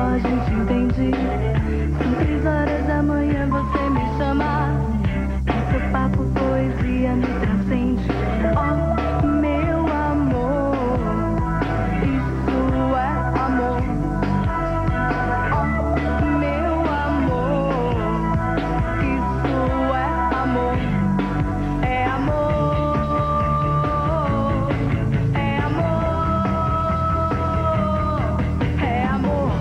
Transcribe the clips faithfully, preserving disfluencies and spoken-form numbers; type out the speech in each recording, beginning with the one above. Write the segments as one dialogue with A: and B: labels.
A: a gente entende. São três horas da manhã, você me chama. Seu papo, poesia me transcende. Oh, meu amor, isso é amor. Oh, meu amor, isso é amor. É amor, é amor, é amor.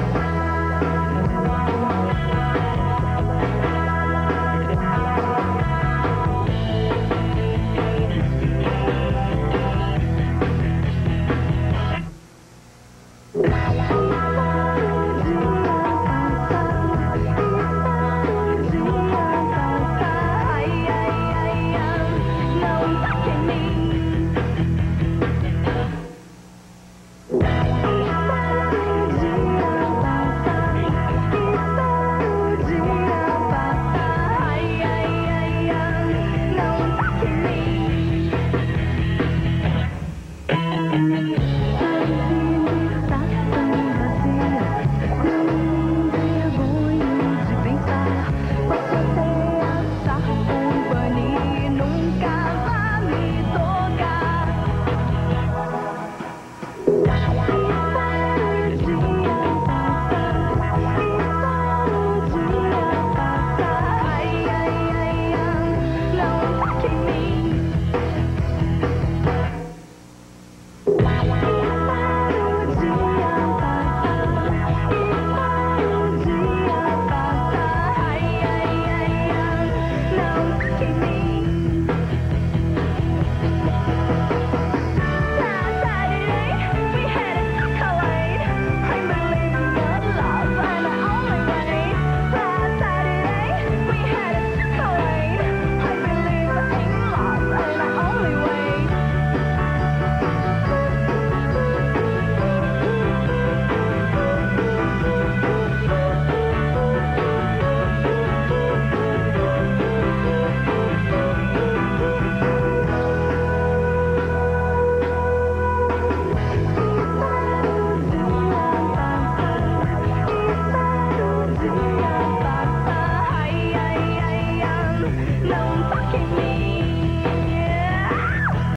A: Ai, ai, ai, ai, não toque em mim. Espero o dia passar, espero o dia passar. Ai, ai, ai, ai, não toque em mim.